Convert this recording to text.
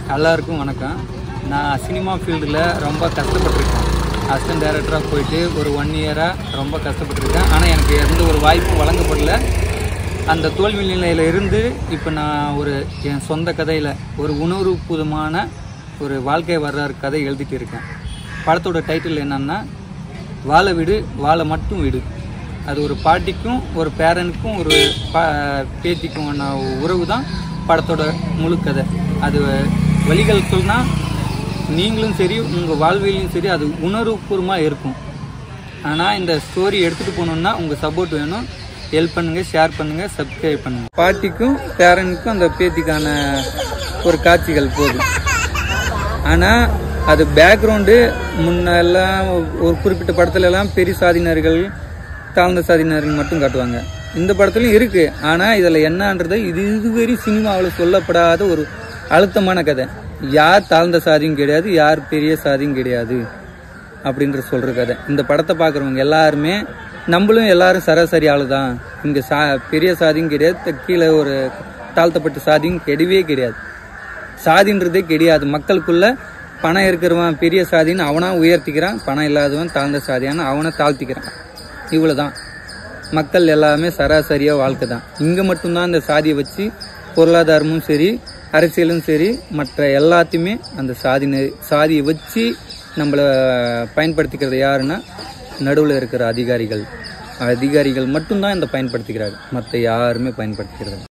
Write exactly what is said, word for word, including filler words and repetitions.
எல்லாருக்கும் வணக்கம். நான் சினிமா ஃபீல்டில் ரொம்ப கஷ்டப்பட்டிருக்கேன். அசிஸ்டன்ட் டைரக்டராக போயிட்டு ஒரு ஒன் இயராக ரொம்ப கஷ்டப்பட்டிருக்கேன். ஆனால் எனக்கு எந்த ஒரு வாய்ப்பும் வழங்கப்படல. அந்த தோல்வி நிலையில் இருந்து இப்போ நான் ஒரு என் சொந்த கதையில் ஒரு உணர்வுபூர்வமான ஒரு வாழ்க்கை வரலாறு கதை எழுதிட்டு இருக்கேன். படத்தோட டைட்டில் என்னன்னா, வாழை விடு வாழை மட்டும் விடு. அது ஒரு பாட்டிக்கும் ஒரு பேரனுக்கும் ஒரு பா பேத்திக்கும் உறவு தான் படத்தோட முழு கதை. அது வழிகள் சொன்னால் நீங்களும் சரி உங்கள் வாழ்விலையும் சரி அது உணர்வுபூர்வமாக இருக்கும். ஆனால் இந்த ஸ்டோரி எடுத்துகிட்டு போகணுன்னா உங்கள் சப்போர்ட் வேணும். ஹெல்ப் பண்ணுங்கள், ஷேர் பண்ணுங்கள், சப்ஸ்கிரைப் பண்ணுங்கள். பாட்டிக்கும் பேரனுக்கும் அந்த பேத்திக்கான ஒரு காட்சிகள் போதும். ஆனால் அது பேக்ரவுண்டு முன்னெல்லாம் ஒரு குறிப்பிட்ட படத்துல எல்லாம் பெரிய சாதியினர்கள் தாழ்ந்த சாதியினர்கள் மட்டும் காட்டுவாங்க. இந்த படத்துலையும் இருக்கு. ஆனால் இதில் என்னன்றது இது இதுவரை சினிமாவில் சொல்லப்படாத ஒரு அழுத்தமான கதை. யார் தாழ்ந்த சாதியும் கிடையாது, யார் பெரிய சாதியும் கிடையாது அப்படின்ற சொல்கிற கதை. இந்த படத்தை பார்க்குறவங்க எல்லாருமே நம்மளும் எல்லாரும் சராசரி ஆளு தான். இங்கே சா பெரிய சாதியும் கிடையாது, கீழே ஒரு தாழ்த்தப்பட்ட சாதியும் கிடையவே கிடையாது. சாதின்றதே கிடையாது. மக்களுக்குள்ள பணம் இருக்கிறவன் பெரிய சாதின்னு அவனா உயர்த்திக்கிறான், பணம் இல்லாதவன் தாழ்ந்த சாதியான அவனை தாழ்த்திக்கிறான். இவ்வளோதான். மக்கள் எல்லாமே சராசரியாக வாழ்க்கை தான். இங்கே மட்டும்தான் இந்த சாதியை வச்சு பொருளாதாரமும் சரி அரசியலும் சரி மற்ற எல்லாத்தையுமே அந்த சாதி சாதியை வச்சு நம்மளை பயன்படுத்திக்கிறது யாருன்னா நடுவில் இருக்கிற அதிகாரிகள். அதிகாரிகள் மட்டும்தான் இந்த பயன்படுத்திக்கிறாங்க, மற்ற யாருமே பயன்படுத்திக்கிறது.